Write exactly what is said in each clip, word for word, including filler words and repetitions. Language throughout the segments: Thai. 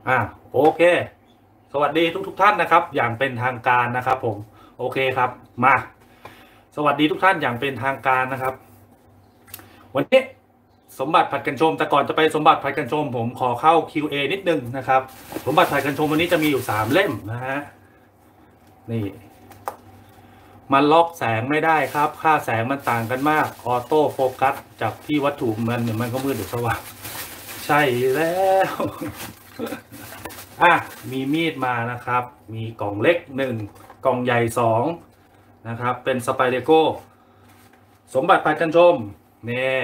อ่าโอเคสวัสดีทุกทุกท่านนะครับอย่างเป็นทางการนะครับผมโอเคครับมาสวัสดีทุกท่านอย่างเป็นทางการนะครับวันนี้สมบัติผัดกันชมแต่ก่อนจะไปสมบัติผัดกันชมผมขอเข้า คิว เอ นิดนึงนะครับสมบัติผัดกันชมวันนี้จะมีอยู่สามเล่มนะฮะนี่มันล็อกแสงไม่ได้ครับค่าแสงมันต่างกันมากออโต้โฟกัสจากที่วัตถุมันมันก็มืดหรือสว่างใช่แล้วอ่ะมีมีดมานะครับมีกล่องเล็กหนึ่งกล่องใหญ่สองนะครับเป็นสไปเดโก้สมบัติผัดกันชมเนี่ย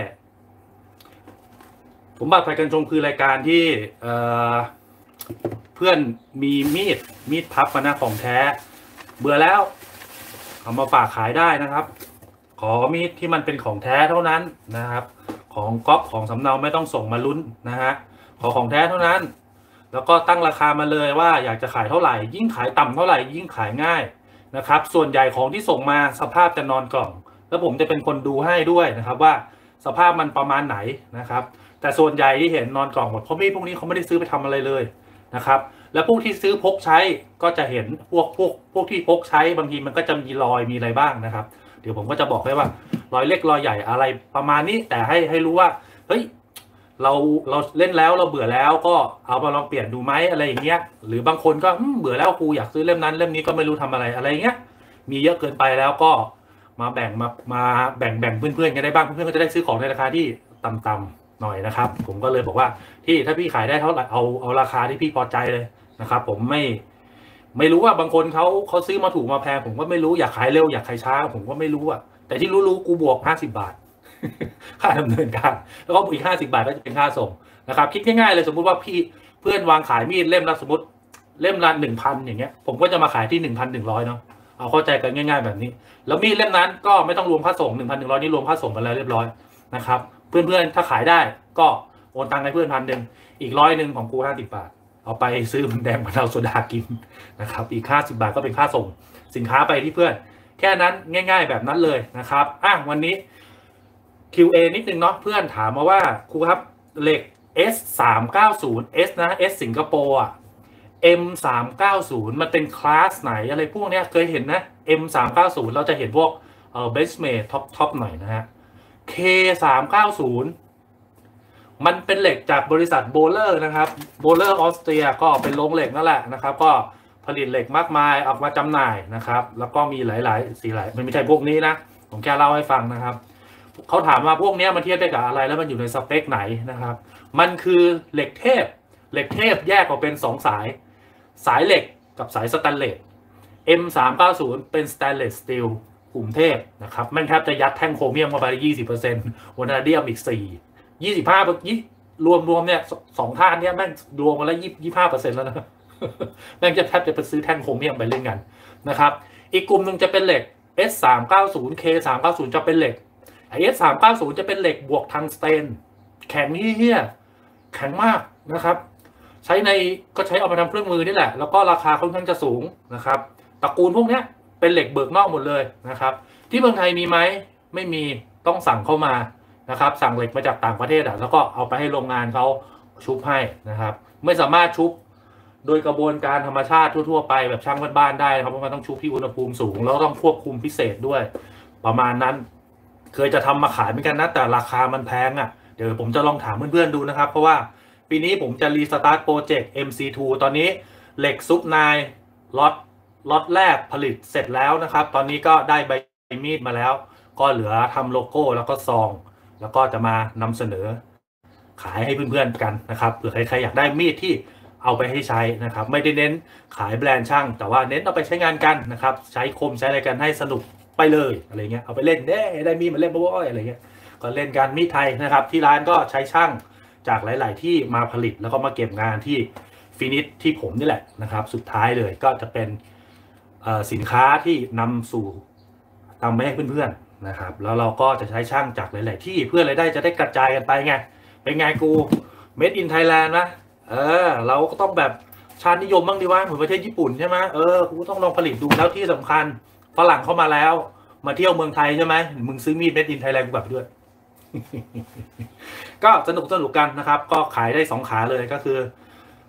สมบัติผัดกันชมคือรายการที่เเพื่อนมีมีดมีดพับมานะของแท้เบื่อแล้วเอามาฝากขายได้นะครับขอมีดที่มันเป็นของแท้เท่านั้นนะครับของก๊อปของสำเนาไม่ต้องส่งมาลุ้นนะฮะขอของแท้เท่านั้นแล้วก็ตั้งราคามาเลยว่าอยากจะขายเท่าไหร่ยิ่งขายต่ำเท่าไหร่ยิ่งขายง่ายนะครับส่วนใหญ่ของที่ส่งมาสภาพจะนอนกล่องแล้วผมจะเป็นคนดูให้ด้วยนะครับว่าสภาพมันประมาณไหนนะครับแต่ส่วนใหญ่ที่เห็นนอนกล่องหมดเพราะมีดพวกนี้เขาไม่ได้ซื้อไปทำอะไรเลยนะครับแล้วพวกที่ซื้อพกใช้ก็จะเห็นพวกพวกพวกที่พกใช้บางทีมันก็จะมีรอยมีอะไรบ้างนะครับเดี๋ยวผมก็จะบอกให้ว่ารอยเล็กรอยใหญ่อะไรประมาณนี้แต่ให้ให้รู้ว่าเฮ้ยเราเราเล่นแล้วเราเบื่อแล้วก็เอามาลองเปลี่ยนดูไหมอะไรอย่างเงี้ยหรือบางคนก็เบื่อแล้วครูอยากซื้อเล่มนั้นเล่มนี้ก็ไม่รู้ทำอะไรอะไรเงี้ยมีเยอะเกินไปแล้วก็มาแบ่งมามาแบ่งแบ่งเพื่อนๆกันได้บ้างเพื่อนๆก็จะได้ซื้อของในราคาที่ต่ำๆหน่อยนะครับผมก็เลยบอกว่าที่ถ้าพี่ขายได้เท่าไหร่เอาเอาราคาที่พี่พอใจเลยนะครับผมไม่ไม่รู้ว่าบางคนเขาเขาซื้อมาถูกมาแพงผมก็ไม่รู้อยากขายเร็วอยากขายช้าผมก็ไม่รู้อ่ะแต่ที่รู้ๆกูบวกห้าสิบบาทค่าดำเนินการแล้วก็อีกห้าสิบบาทก็จะเป็นค่าส่งนะครับคิดง่ายๆเลยสมมุติว่าพี่เพื่อนวางขายมีดเล่มละสมมติเล่มละหนึ่งพันอย่างเงี้ยผมก็จะมาขายที่หนึ่งพันหนึ่งร้อยเนาะเอาเข้าใจกันง่ายๆแบบนี้แล้วมีดเล่มนั้นก็ไม่ต้องรวมค่าส่งหนึ่งพันหนึ่งร้อยนี่รวมค่าส่งไปแล้วเรียบร้อยนะครับเพื่อนๆถ้าขายได้ก็โอนตังค์ให้เพื่อนพันหนึ่งอีกร้อยหนึ่งของกูห้าสิบบาทเอาไปซื้อมันแดงมะนาวโซดากินนะครับอีกห้าสิบบาทก็เป็นค่าส่งสินค้าไปที่เพื่อนแค่นั้นง่ายๆแบบนั้นเลยนะครับอ่ะวันนี้ คิว เอ นิดนึงเนาะเพื่อนถามมาว่าครูครับเหล็ก เอส สามเก้าศูนย์ S นะ S สิงคโปร์อ่ะ เอ็ม สามเก้าศูนย์ มันเป็นคลาสไหนอะไรพวกเนี้ยเคยเห็นนะ เอ็ม สามเก้าศูนย์ เราจะเห็นพวกเอ่อ Benchmade ท็อปท็อปหน่อยนะฮะ เค สามเก้าศูนย์ มันเป็นเหล็กจากบริษัทโบเลอร์นะครับโบเลอร์ออสเตรียก็เป็นโรงเหล็กนั่นแหละนะครับก็ผลิตเหล็กมากมายออกมาจำหน่ายนะครับแล้วก็มีหลายๆสีหลายมันไม่ใช่พวกนี้นะผมแค่เล่าให้ฟังนะครับเขาถามว่าพวกนี้มันเทียบได้กับอะไรแล้วมันอยู่ในสเปคไหนนะครับมันคือเหล็กเทพเหล็กเทพแยกออกเป็นสองสายสายเหล็กกับสายสแตนเลส เอ็ม สามเก้าศูนย์ เป็นสแตนเลสสตีลกลุ่มเทพนะครับมันแทบจะยัดแท่งโครเมียมเข้าไปได้ ยี่สิบเปอร์เซ็นต์ วานาเดียมอีกสี่ยี่สิบห้ารวมรวมเนี่ยสองท่านเนี่ยแม่งรวมกันแล้วยี่ยี่ห้าเปอร์เซ็นต์แล้วนะแม่งจะแทบจะไปซื้อแท่งโครเมียมไปเล่นกันนะครับอีกกลุ่มหนึ่งจะเป็นเหล็ก เอส สามเก้าศูนย์ เค สามเก้าศูนย์ จะเป็นเหล็ก เอส สามเก้าศูนย์ จะเป็นเหล็กบวกทังสเตนแข็งเฮี้ยแข็งมากนะครับใช้ในก็ใช้เอามาทำเครื่องมือนี่แหละแล้วก็ราคาค่อนข้างจะสูงนะครับตระกูลพวกนี้เป็นเหล็กเบิกนอกหมดเลยนะครับที่เมืองไทยมีไหมไม่มีต้องสั่งเข้ามานะครับสั่งเหล็กมาจากต่างประเทศอ่ะแล้วก็เอาไปให้โรงงานเขาชุบให้นะครับไม่สามารถชุบโดยกระบวนการธรรมชาติทั่วๆไปแบบช่างบ้านๆได้นะครับเพราะมันต้องชุบที่อุณหภูมิสูงแล้วต้องควบคุมพิเศษด้วยประมาณนั้นเคยจะทำมาขายเหมือนกันนะแต่ราคามันแพงอ่ะเดี๋ยวผมจะลองถามเพื่อนๆดูนะครับเพราะว่าปีนี้ผมจะรีสตาร์ทโปรเจกต์ เอ็ม ซี ทู ตอนนี้เหล็กซุปไนน์ล็อตล็อตแรกผลิตเสร็จแล้วนะครับตอนนี้ก็ได้ใบมีดมาแล้วก็เหลือทำโลโก้แล้วก็ซองแล้วก็จะมานำเสนอขายให้เพื่อนๆกันนะครับเผื่อใครๆอยากได้มีดที่เอาไปให้ใช้นะครับไม่ได้เน้นขายแบรนด์ช่างแต่ว่าเน้นเอาไปใช้งานกันนะครับใช้คมใช้อะไรกันให้สนุกไปเลยอะไรเงี้ยเอาไปเล่นได้ได้มีดมาเล่นบ่อยๆอะไรเงี้ยก็เล่นกันมีดไทยนะครับที่ร้านก็ใช้ช่างจากหลายๆที่มาผลิตแล้วก็มาเก็บงานที่ฟินิชที่ผมนี่แหละนะครับสุดท้ายเลยก็จะเป็นสินค้าที่นำสู่นำไปให้เพื่อนๆนะครับแล้วเราก็จะใช้ช่างจากหลายๆที่เพื่อรายได้จะได้กระจายกันไปไงเป็นไงกู Made in Thailand นะเออเราก็ต้องแบบชาตินิยมบ้างดีว่าเหมือนประเทศญี่ปุ่นใช่ไหมเออกูต้องลองผลิตดูแล้วที่สำคัญฝรั่งเข้ามาแล้วมาเที่ยวเมืองไทยใช่ไหมมึงซื้อมีด Made in Thailand กูแบบด้วย ก็สนุกสนุกกันนะครับก็ขายได้สองขาเลยก็คือ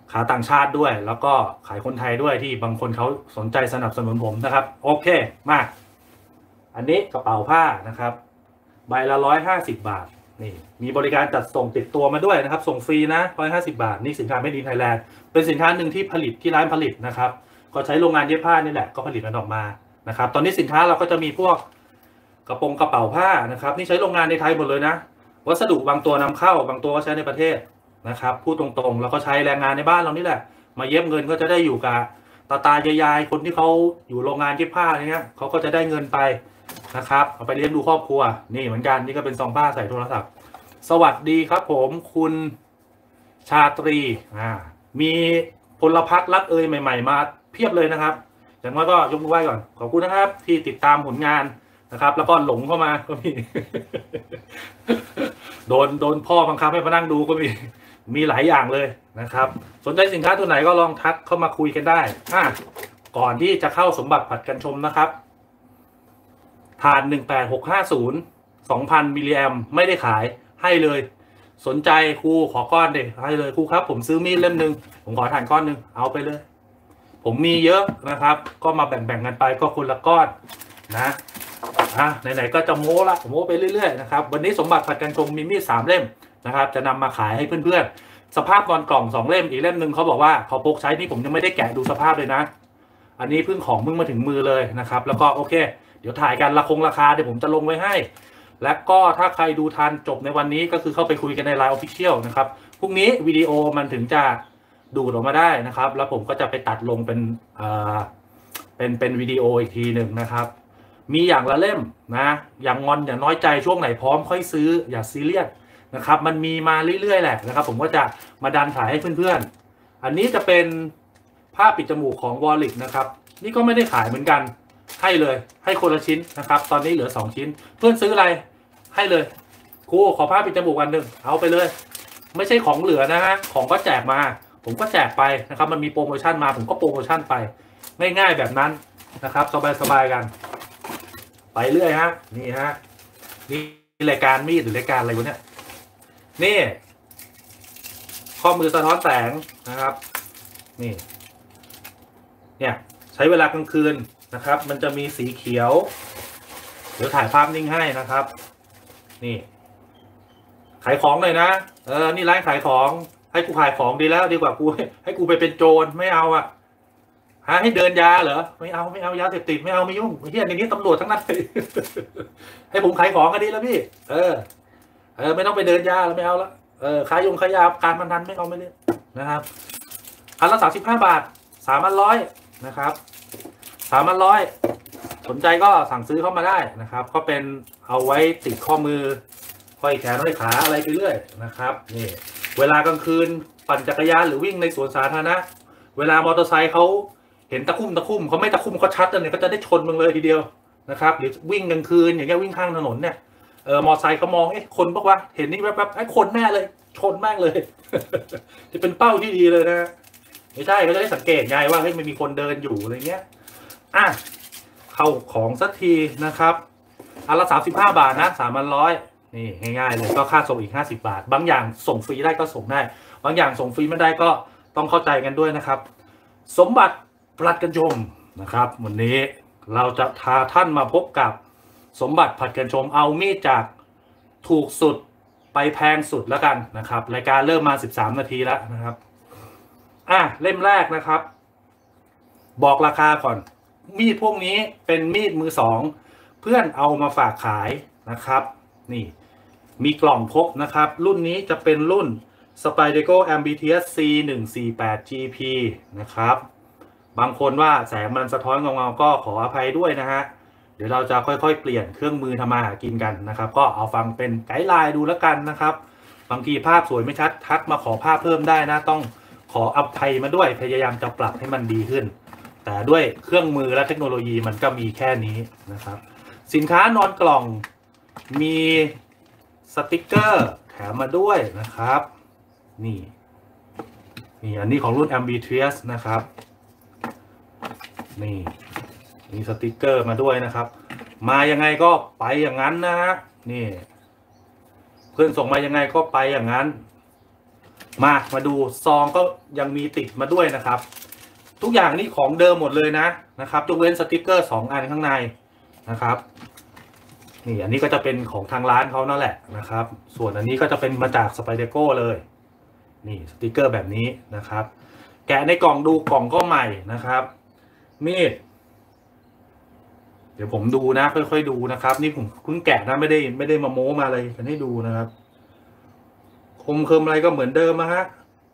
ขาต่างชาติด้วยแล้วก็ขายคนไทยด้วยที่บางคนเขาสนใจสนับสนุนผมนะครับโอเคมาอันนี้กระเป๋าผ้านะครับใบละร้อยห้าสิบบาทนี่มีบริการจัดส่งติดตัวมาด้วยนะครับส่งฟรีนะร้อยห้าสิบบาทนี่สินค้า Made in Thailand เป็นสินค้าหนึ่งที่ผลิตที่ร้านผลิตนะครับก็ใช้โรงงานเย็บผ้านี่แหละก็ผลิตมันออกมานะครับตอนนี้สินค้าเราก็จะมีพวกกระโปรงกระเป๋าผ้านะครับนี่ใช้โรงงานในไทยหมดเลยนะวัสดุบางตัวนำเข้าบางตัวก็ใช้ในประเทศนะครับพูดตรงๆแล้วก็ใช้แรงงานในบ้านเรานี่แหละมาเย็บเงินก็จะได้อยู่กับตาตายายๆคนที่เขาอยู่โรงงานเย็บผ้าอะไรเงี้ยเขาก็จะได้เงินไปนะครับเอาไปเลี้ยงดูครอบครัวนี่เหมือนกันนี่ก็เป็นซองผ้าใส่โทรศัพท์สวัสดีครับผมคุณชาตรีอ่ามีพลพรรครักเอยใหม่ๆมาเพียบเลยนะครับอย่างน้อยก็ยกมือไหว้ก่อนขอบคุณนะครับที่ติดตามผลงานนะครับแล้วก็หลงเข้ามาก็มี โดนโดนพ่อบังคับให้มานั่งดูก็มีมีหลายอย่างเลยนะครับสนใจสินค้าตัวไหนก็ลองทักเข้ามาคุยกันได้อ่ะก่อนที่จะเข้าสมบัติผัดกันชมนะครับถ่านหนึ่งแปดหกห้าศูนย์ สองพันมิลลิแอมไม่ได้ขายให้เลยสนใจครูขอก้อนดิให้เลยครูครับผมซื้อมีดเล่มหนึ่งผมขอถ่านก้อนหนึ่งเอาไปเลยผมมีเยอะนะครับก็มาแบ่งๆกันไปก็คนละก้อนนะอ่ะไหนๆก็จะโม้ละโม้ไปเรื่อยๆนะครับวันนี้สมบัติผัดกันชมมีมีดสามเล่มนะครับจะนำมาขายให้เพื่อนๆสภาพตอนกล่องสองเล่มอีกเล่มหนึ่งเขาบอกว่าเขาพกใช้นี่ผมยังไม่ได้แกะดูสภาพเลยนะอันนี้เพิ่งของเพิ่งมาถึงมือเลยนะครับแล้วก็โอเคเดี๋ยวถ่ายกันราคงราคาเดี๋ยวผมจะลงไว้ให้และก็ถ้าใครดูทันจบในวันนี้ก็คือเข้าไปคุยกันใน ไลน์ Official นะครับพรุ่งนี้วิดีโอมันถึงจะดูดออกมาได้นะครับแล้วผมก็จะไปตัดลงเป็นเอ่อเป็นเป็นวิดีโออีกทีหนึ่งนะครับมีอย่างละเล่มนะอย่างงอนอย่างน้อยใจช่วงไหนพร้อมค่อยซื้ออย่าซีเรียสนะครับมันมีมาเรื่อยๆแหละนะครับผมก็จะมาดันขายให้เพื่อนๆอันนี้จะเป็นผ้าปิดจมูกของวอลลิกนะครับนี่ก็ไม่ได้ขายเหมือนกันให้เลยให้คนละชิ้นนะครับตอนนี้เหลือสองชิ้นเพื่อนซื้ออะไรให้เลยครูขอผ้าปิดจมูกอันหนึ่งเอาไปเลยไม่ใช่ของเหลือนะฮะของก็แจกมาผมก็แจกไปนะครับมันมีโปรโมชั่นมาผมก็โปรโมชั่นไปง่ายๆแบบนั้นนะครับสบายๆกันไปเรื่อยฮะนี่ฮะนี่รายการมีดหรือรายการอะไรวะเนี่ยนี่ข้อมือสะท้อนแสงนะครับนี่เนี่ยใช้เวลากลางคืนนะครับมันจะมีสีเขียวเดี๋ยวถ่ายภาพนิ่งให้นะครับนี่ขายของเลยนะเออนี่ร้านขายของให้กูขายของดีแล้วดีกว่ากูให้กูไปเป็นโจรไม่เอาอ่ะหาให้เดินยาเหรอไม่เอาไม่เอายาเสพติดไม่เอาไม่ยุ่งเฮียในนี้ตำรวจทั้งนั้นเลยให้ผมขายของก็ดีแล้วพี่เออเออไม่ต้องไปเดินยาแล้วไม่เอาละเออขายยงขายยาการพนันไม่เอาไม่เล่นนะครับอันละสามสิบห้าบาทสามพันร้อยนะครับสามพันร้อยสนใจก็สั่งซื้อเข้ามาได้นะครับก็เป็นเอาไว้ติดข้อมือห้อยแขนห้อยขาอะไรไปเรื่อยนะครับนี่เวลากลางคืนปั่นจักรยานหรือวิ่งในสวนสาธารณะเวลามอเตอร์ไซค์เขาเห็นตะคุ่มตะคุ่มเขาไม่ตะคุ่มเขาชัดเลยก็จะได้ชนมึงเลยทีเดียวนะครับหรือวิ่งกลางคืนอย่างเงี้ยวิ่งข้างถนนเนี่ยเออมอเตอร์ไซค์เขามองเอ๊ะคนบอกว่าเห็นนี่แวบๆไอ้คนแน่เลยชนแม่งเลย จะเป็นเป้าที่ดีเลยนะไม่ใช่เขาจะได้สังเกตไงว่าเฮ้ยมันมีคนเดินอยู่อะไรเงี้ยอ่ะเข้าของสักทีนะครับอันละสามสิบห้าบาทนะสามพันร้อยนี่ง่ายๆเลยก็ค่าส่งอีกห้าสิบบาทบางอย่างส่งฟรีได้ก็ส่งได้บางอย่างส่งฟรีไม่ได้ก็ต้องเข้าใจกันด้วยนะครับสมบัติปลัดกันชมนะครับวันนี้เราจะพาท่านมาพบกับสมบัติผัดกันชมเอามีดจากถูกสุดไปแพงสุดแล้วกันนะครับรายการเริ่มมาสิบสามนาทีแล้วนะครับอ่ะเล่มแรกนะครับบอกราคาก่อนมีดพวกนี้เป็นมีดมือสองเพื่อนเอามาฝากขายนะครับนี่มีกล่องพกนะครับรุ่นนี้จะเป็นรุ่น Spyderco Ambitious ซี หนึ่งสี่แปด จี พี นะครับบางคนว่าแสงมันสะท้อนเงาๆก็ขออภัยด้วยนะฮะเดี๋ยวเราจะค่อยๆเปลี่ยนเครื่องมือทำมาหากินกันนะครับก็เอาฟังเป็นไกด์ไลน์ดูแล้วกันนะครับบางทีภาพสวยไม่ชัดทักมาขอภาพเพิ่มได้นะต้องขออภัยมาด้วยพยายามจะปรับให้มันดีขึ้นแต่ด้วยเครื่องมือและเทคโนโลยีมันก็มีแค่นี้นะครับสินค้านอนกล่องมีสติกเกอร์แถมมาด้วยนะครับนี่นี่อันนี้ของรุ่น Ambitious นะครับนี่มีสติกเกอร์มาด้วยนะครับมายังไงก็ไปอย่างนั้นนะฮะนี่เพื่อนส่งมายังไงก็ไปอย่างนั้นมามาดูซองก็ยังมีติดมาด้วยนะครับทุกอย่างนี่ของเดิมหมดเลยนะนะครับยกเว้นสติกเกอร์สองอันข้างในนะครับนี่อันนี้ก็จะเป็นของทางร้านเขานั่นแหละนะครับส่วนอันนี้ก็จะเป็นมาจากสไปเดโก้เลยนี่สติกเกอร์แบบนี้นะครับแกะในกล่องดูกล่องก็ใหม่นะครับมีดเดี๋ยวผมดูนะค่อยๆดูนะครับนี่ผมเพิ่งแกะนะไม่ได้ไม่ได้มาโม้มาเลยกันให้ดูนะครับคมเคิมอะไรก็เหมือนเดิมนะฮะ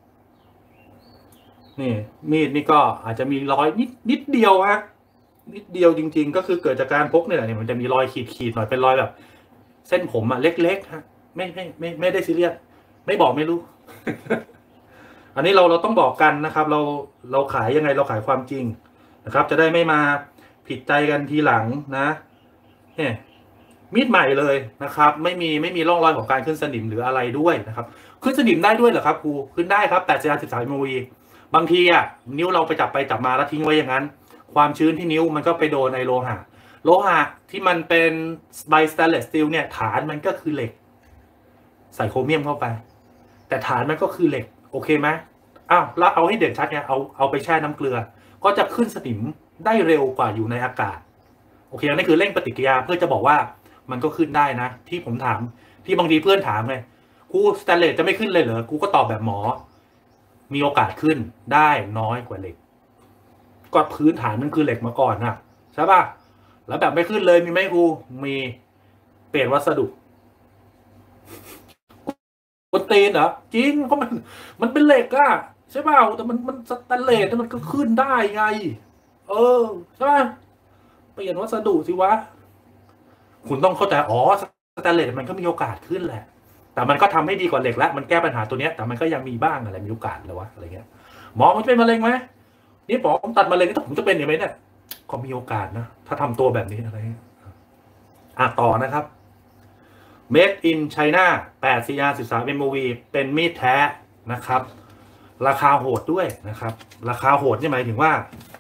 นี่มีดนี่ก็อาจจะมีรอยนิดนิดเดียวฮะนิดเดียวจริงๆก็คือเกิดจากการพกเนี่ยแหละเนี่ยมันจะมีรอยขีดขีดหน่อยเป็นรอยแบบเส้นผมอะเล็กๆฮะไม่ไม่ไม่ไม่ได้ซีเรียสไม่บอกไม่รู้ อันนี้เราเราต้องบอกกันนะครับเราเราขายยังไงเราขายความจริงนะครับจะได้ไม่มาผิดใจกันทีหลังนะเนี่ยมีดใหม่เลยนะครับไม่มีไม่มีร่องรอยของการขึ้นสนิมหรืออะไรด้วยนะครับขึ้นสนิมได้ด้วยเหรอครับครูขึ้นได้ครับแต่ สิบสาม มิลลิเมตร บางทีอ่ะนิ้วเราไปจับไปจับมาแล้วทิ้งไว้อย่างนั้นความชื้นที่นิ้วมันก็ไปโดนไอโลหะโลหะที่มันเป็นไบสแตนเลสสตีลเนี่ยฐานมันก็คือเหล็กใส่โครเมียมเข้าไปแต่ฐานมันก็คือเหล็กโอเคไหมอ้าวแล้วเอาให้เด่นชัดเนี่ยเอาเอาไปแช่น้ำเกลือก็จะขึ้นสนิมได้เร็วกว่าอยู่ในอากาศโอเคนั่นคือเร่งปฏิกิริยาเพื่อจะบอกว่ามันก็ขึ้นได้นะที่ผมถามที่บางทีเพื่อนถามเลยครูสแตนเลสจะไม่ขึ้นเลยเหรอครูก็ตอบแบบหมอมีโอกาสขึ้นได้น้อยกว่าเหล็กก็พื้นฐานมันคือเหล็กมาก่อนนะใช่ป่ะแล้วแบบไม่ขึ้นเลยมีไหมครูมีเปลี่ยนวัสดุกวนตีนเหรอจริงเพราะมันมันเป็นเหล็กอะใช่ป่ะแต่มันมันสแตนเลสมันก็ขึ้นได้ไงเออใช่ป่ะเปลี่ยนวัสดุสิวะคุณต้องเข้าใจอ๋อสแตนเลสมันก็มีโอกาสขึ้นแหละแต่มันก็ทำให้ดีกว่าเหล็กแล้วมันแก้ปัญหาตัวเนี้ยแต่มันก็ยังมีบ้างอะไรมีโอกาสเลยวะอะไรเงี้ยหมอมันจะเป็นมะเร็งไหมนี่หมอผมตัดมะเร็งแต่ผมจะเป็นอย่างไรเนี่ยก็มีโอกาสนะถ้าทำตัวแบบนี้อะไรอ่ะต่อนะครับ Made in China แปด ซี อาร์ สิบสาม เอ็ม โอ วี เป็นมีดแท้นะครับราคาโหดด้วยนะครับราคาโหดนี่หมายถึงว่า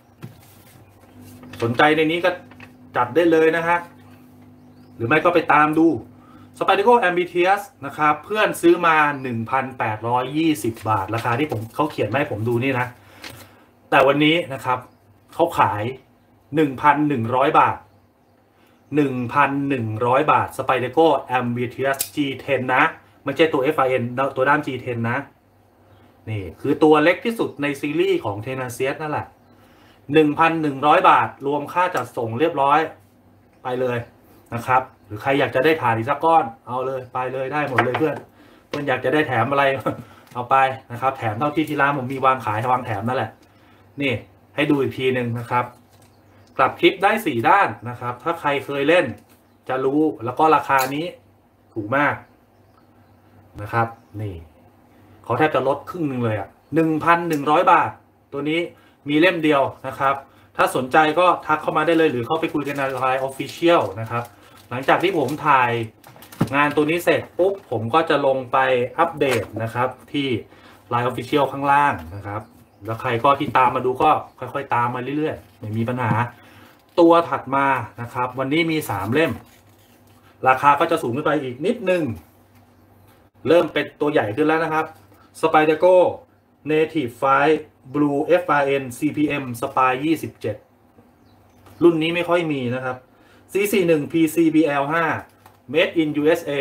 สนใจในนี้ก็จัดได้เลยนะฮะหรือไม่ก็ไปตามดู Spyderco Ambitious นะครับเพื่อนซื้อมา หนึ่งพันแปดร้อยยี่สิบ บาทราคาที่ผมเขาเขียนมาให้ผมดูนี่นะแต่วันนี้นะครับเขาขาย หนึ่งพันหนึ่งร้อย บาท หนึ่งพันหนึ่งร้อย บาท Spyderco Ambitious จี เท็น นะไม่ใช่ตัว เอฟ ไอ เอ็น ตัวด้าม จี เท็น นะนี่คือตัวเล็กที่สุดในซีรีส์ของ Tenacious นั่นแหละ หนึ่งพันหนึ่งร้อย บาทรวมค่าจัดส่งเรียบร้อยไปเลยนะครับหรือใครอยากจะได้ถ่านอีกสักก้อนเอาเลยไปเลยได้หมดเลยเพื่อนเพื่อนอยากจะได้แถมอะไร เอาไปนะครับแถมเท่าที่ที่ร้านผมมีวางขายวางแถมนั่นแหละนี่ให้ดูอีกทีหนึ่งนะครับกลับคลิปได้สี่ด้านนะครับถ้าใครเคยเล่นจะรู้แล้วก็ราคานี้ถูกมากนะครับนี่เขาแทบจะลดครึ่งหนึ่งเลยอ่ะ หนึ่งพันหนึ่งร้อย บาทตัวนี้มีเล่มเดียวนะครับถ้าสนใจก็ทักเข้ามาได้เลยหรือเข้าไปคุยกันใน ไลน์ Official นะครับหลังจากที่ผมถ่ายงานตัวนี้เสร็จปุ๊บผมก็จะลงไปอัปเดตนะครับที่ ไลน์ Official ข้างล่างนะครับแล้วใครก็ที่ตามมาดูก็ค่อยๆตามมาเรื่อยๆไม่มีปัญหาตัวถัดมานะครับวันนี้มีสามเล่มราคาก็จะสูงขึ้นไปอีกนิดนึงเริ่มเป็นตัวใหญ่ขึ้นแล้วนะครับ Spyderco Native ไฟว์ Blue เอฟ อาร์ เอ็น ซี พี เอ็ม Spy ยี่สิบเจ็ดรุ่นนี้ไม่ค่อยมีนะครับ ซี สี่สิบเอ็ด พี ซี บี แอล ห้า Made in ยู เอส เอ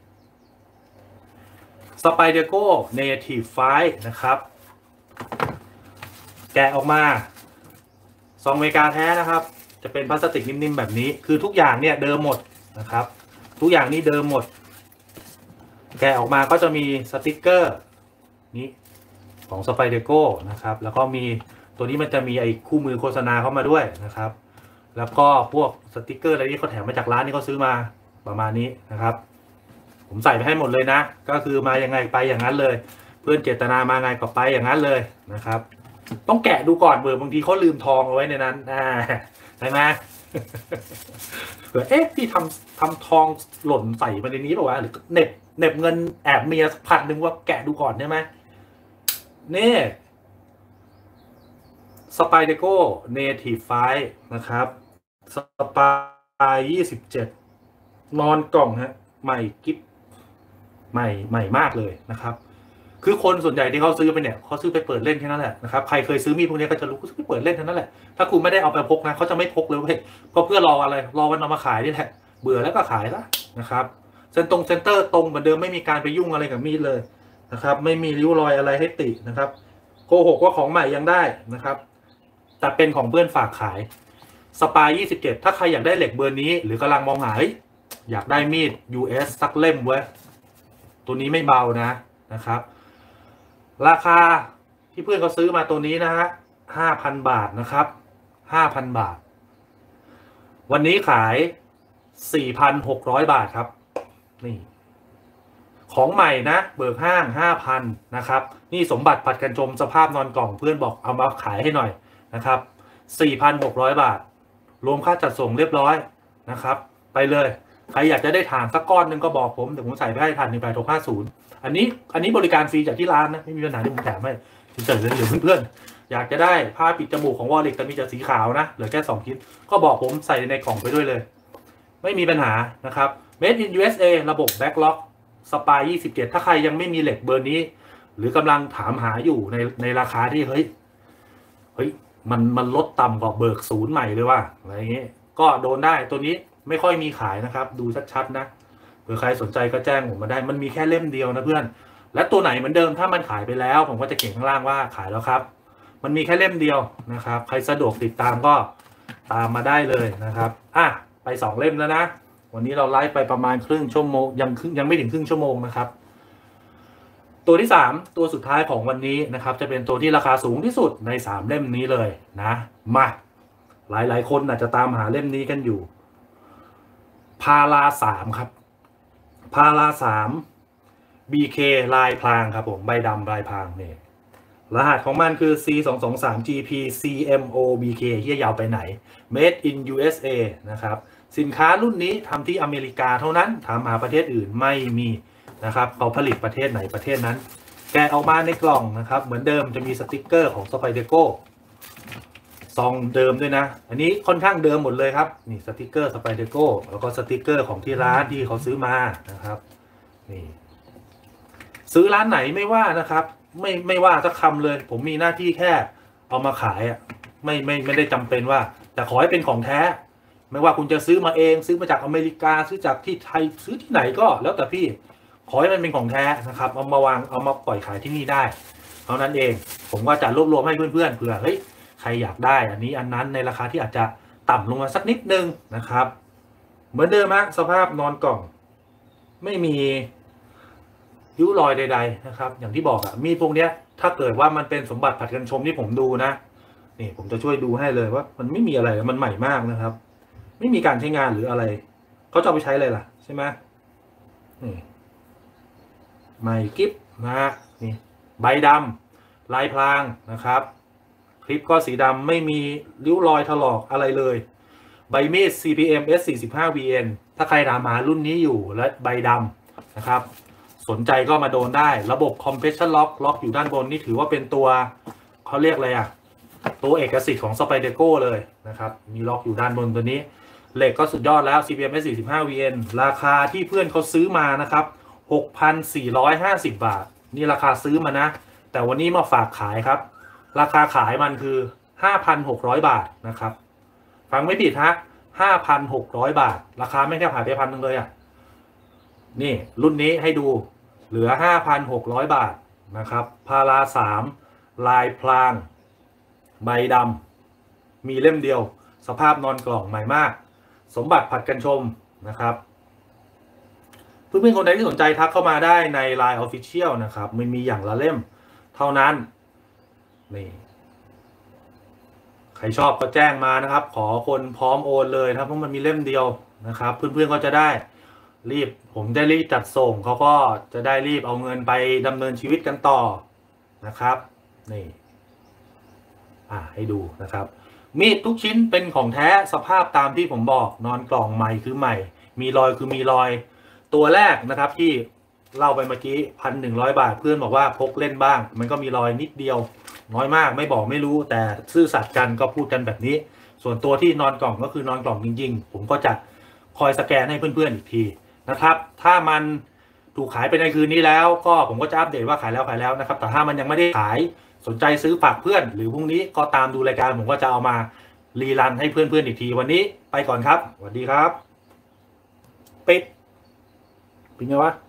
Spyderco Native ไฟว์ นะครับแกะออกมาซองอเมริกาแท้นะครับจะเป็นพลาสติกนิ่มๆแบบนี้คือทุกอย่างเนี่ยเดิมหมดนะครับทุกอย่างนี้เดิมหมดแกะออกมาก็จะมีสติกเกอร์นี้ของ Spyderco นะครับแล้วก็มีตัวนี้มันจะมีไอ้คู่มือโฆษณาเข้ามาด้วยนะครับแล้วก็พวกสติกเกอร์อะไรที่เขาแถมมาจากร้านที่เขาซื้อมาประมาณนี้นะครับผมใส่ไปให้หมดเลยนะก็คือมายังไงไปอย่างนั้นเลยเพื่อนเจตนามาไงก็ไปอย่างนั้นเลยนะครับต้องแกะดูก่อนเบอร์บางทีเขาลืมทองเอาไว้ในนั้นอ่าใช่ไหมเผื่อเอ๊ะพี่ทำทำทองหล่นใส่มาในนี้ป่าวะหรือเน็บเน็บเงินแอบเมียพันหนึ่งว่าแกะดูก่อนใช่ไหมนี่ Spyderco Native ไฟว์ นะครับ Spy ยี่สิบเจ็ดนอนกล่องฮะใหม่กิ๊บใหม่ใหม่มากเลยนะครับคือคนส่วนใหญ่ที่เขาซื้อไปเนี่ยเขาซื้อไปเปิดเล่นแค่นั้นแหละนะครับใครเคยซื้อมีดพวกนี้ก็จะรู้เขาซื้อไปเปิดเล่นแค่นั้นแหละถ้าคุณไม่ได้เอาไปพกนะเขาจะไม่พกเลยเว้ยก็เพื่อรออะไรรอวันเอามาขายนี่แหละเบื่อแล้วก็ขายละนะครับเซนตรงเซนเตอร์ตรงเหมือนเดิมไม่มีการไปยุ่งอะไรกับมีดเลยนะครับไม่มีริ้วรอยอะไรให้ตินะครับโกหกว่าของใหม่ยังได้นะครับแต่เป็นของเพื่อนฝากขายสปายยี่สิบเจ็ดถ้าใครอยากได้เหล็กเบอร์นี้หรือกำลังมองหาอยากได้มีด ยู เอส สักเล่มเว้ยตัวนี้ไม่เบานะนะครับราคาที่เพื่อนเขาซื้อมาตัวนี้นะฮะห้าพันบาทนะครับห้าพันบาทวันนี้ขายสี่พันหกร้อยบาทครับนี่ของใหม่นะเบิกห้างห้าพันนะครับนี่สมบัติผัดกันชมสภาพนอนกล่องเพื่อนบอกเอามาขายให้หน่อยนะครับสี่พันหกร้อยบาทรวมค่าจัดส่งเรียบร้อยนะครับไปเลยใครอยากจะได้ถ่านสักก้อนหนึ่งก็บอกผมเดี๋ยวผมใส่ไปให้ถ่านหนึ่งแปดหกห้าศูนย์อันนี้อันนี้บริการฟรีจากที่ร้านนะไม่มีปัญหาที่ผมแถมให้เฉยๆเลยเดี๋ยวเพื่อนๆอยากจะได้ผ้าปิดจมูกของวอลลิกแต่มีแต่สีขาวนะเหลือแค่สองชิ้นก็บอกผมใส่ในกล่องไปด้วยเลยไม่มีปัญหานะครับ Made in ยู เอส เอ ระบบ Backlog สปายยี่สิบเจ็ดถ้าใครยังไม่มีเหล็กเบอร์นี้หรือกำลังถามหาอยู่ในในราคาที่เฮ้ยเฮ้ยมันมันลดต่ำกว่าเบิกศูนย์ใหม่เลยว่าอะไรอย่างเงี้ยก็โดนได้ตัวนี้ไม่ค่อยมีขายนะครับดูชัดๆนะเผื่อใครสนใจก็แจ้งผมมาได้มันมีแค่เล่มเดียวนะเพื่อนและตัวไหนเหมือนเดิมถ้ามันขายไปแล้วผมก็จะเขียนข้างล่างว่าขายแล้วครับมันมีแค่เล่มเดียวนะครับใครสะดวกติดตามก็ตามมาได้เลยนะครับอ่ะไปสองเล่มแล้วนะวันนี้เราไลฟ์ไปประมาณครึ่งชั่วโมงยังยังไม่ถึงครึ่งชั่วโมงนะครับตัวที่สามตัวสุดท้ายของวันนี้นะครับจะเป็นตัวที่ราคาสูงที่สุดในสามเล่มนี้เลยนะมาหลายๆคนอาจจะตามหาเล่มนี้กันอยู่พาราสามครับพาราสาม บี เค ลายพรางครับผมใบดำลายพรางเนี่ยรหัสของมันคือ ซี สอง สอง สาม จี พี ซี เอ็ม โอ บี เค เฮียยาวไปไหน Made in ยู เอส เอ นะครับสินค้ารุ่นนี้ทำที่อเมริกาเท่านั้นถามหาประเทศอื่นไม่มีนะครับเขาผลิตประเทศไหนประเทศนั้นแกะออกมาในกล่องนะครับเหมือนเดิมจะมีสติกเกอร์ของ Spyderco ซองเดิมด้วยนะอันนี้ค่อนข้างเดิมหมดเลยครับนี่สติกเกอร์ Spyderco แล้วก็สติกเกอร์ของที่ร้านที่เขาซื้อมานะครับนี่ซื้อร้านไหนไม่ว่านะครับไม่ไม่ว่าสักคำเลยผมมีหน้าที่แค่เอามาขายอ่ะไม่ไม่ไม่ได้จำเป็นว่าแต่ขอให้เป็นของแท้ไม่ว่าคุณจะซื้อมาเองซื้อมาจากอเมริกาซื้อจากที่ไทยซื้อที่ไหนก็แล้วแต่พี่ขอให้มันเป็นของแท้นะครับเอามาวางเอามาปล่อยขายที่นี่ได้เท่านั้นเองผมก็จะรวบรวมให้เพื่อนๆเผื่อเฮ้ยใครอยากได้อันนี้อันนั้นในราคาที่อาจจะต่ำลงมาสักนิดนึงนะครับเหมือนเดิมฮะสภาพนอนกล่องไม่มีริ้วรอยใดๆนะครับอย่างที่บอกอะมีพวกเนี้ยถ้าเกิดว่ามันเป็นสมบัติผัดกันชมที่ผมดูนะนี่ผมจะช่วยดูให้เลยว่ามันไม่มีอะไรมันใหม่มากนะครับไม่มีการใช้งานหรืออะไรเขาจะเอาไปใช้อะไรล่ะใช่ไหมนี่ใหม่กิ๊บนะฮะนี่ใบดำลายพรางนะครับคลิปก็สีดำไม่มีริ้วรอยถลอกอะไรเลยใบมีด ซี พี เอ็ม เอส สี่สิบห้า วี เอ็น ถ้าใครถามหารุ่นนี้อยู่และใบดำนะครับสนใจก็มาโดนได้ระบบ compression lock ล็อกอยู่ด้านบนนี่ถือว่าเป็นตัวเขาเรียกอะไรอ่ะตัวเอกสิทธิ์ของ Spyderco เลยนะครับมีล็อกอยู่ด้านบนตัวนี้เหล็กก็สุดยอดแล้ว ซี พี เอ็ม เอส สี่สิบห้า วี เอ็น ราคาที่เพื่อนเขาซื้อมานะครับ หกพันสี่ร้อยห้าสิบ บาทนี่ราคาซื้อมานะแต่วันนี้มาฝากขายครับราคาขายมันคือ ห้าพันหกร้อย บาทนะครับฟังไม่ผิดฮะ ห้าพันหกร้อย บาทราคาไม่แค่หายไปพันนึงเลยอ่ะนี่รุ่นนี้ให้ดูเหลือ ห้าพันหกร้อย บาทนะครับพาราสามลายพรางใบดำมีเล่มเดียวสภาพนอนกล่องใหม่มากสมบัติผัดกันชมนะครับเพื่อนๆคนใดที่สนใจทักเข้ามาได้ใน ไลน์ Official นะครับมันมีอย่างละเล่มเท่านั้นนี่ใครชอบก็แจ้งมานะครับขอคนพร้อมโอนเลยนะเพราะมันมีเล่มเดียวนะครับเพื่อนๆก็จะได้รีบผมได้รีบจัดส่งเขาก็จะได้รีบเอาเงินไปดำเนินชีวิตกันต่อนะครับนี่อ่าให้ดูนะครับมีดทุกชิ้นเป็นของแท้สภาพตามที่ผมบอกนอนกล่องใหม่คือใหม่มีรอยคือมีรอยตัวแรกนะครับที่เล่าไปเมื่อกี้พันหนึ่งร้อยบาทเพื่อนบอกว่าพกเล่นบ้างมันก็มีรอยนิดเดียวน้อยมากไม่บอกไม่รู้แต่ซื่อสัตย์กันก็พูดกันแบบนี้ส่วนตัวที่นอนกล่องก็คือนอนกล่องจริงๆผมก็จะคอยสแกนให้เพื่อนๆอีกทีนะครับถ้ามันถูกขายไปในคืนนี้แล้วก็ผมก็จะอัปเดตว่าขายแล้วขายแล้วนะครับแต่ถ้ามันยังไม่ได้ขายสนใจซื้อฝากเพื่อนหรือพรุ่งนี้ก็ตามดูรายการผมก็จะเอามารีรันให้เพื่อนๆอีกทีวันนี้ไปก่อนครับสวัสดีครับปิดเป็นไงวะ